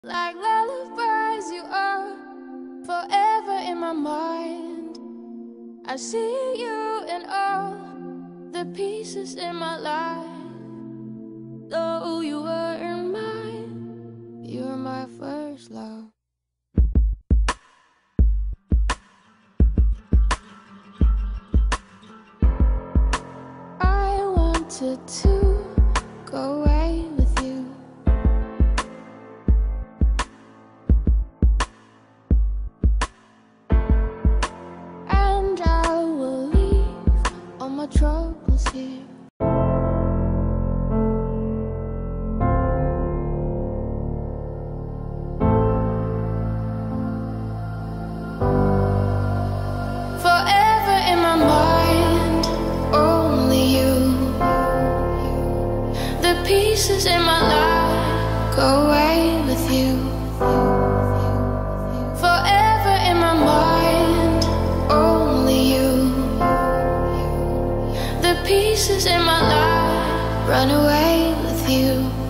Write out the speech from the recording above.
Like lullabies, you are forever in my mind. I see you in all the pieces in my life. Though you weren't mine, you were my first love. I wanted to go away with you, and I will leave all my troubles here. Forever in my mind, only you. The pieces in my life go away with you. Forever in my mind, only you. The pieces in my life run away with you.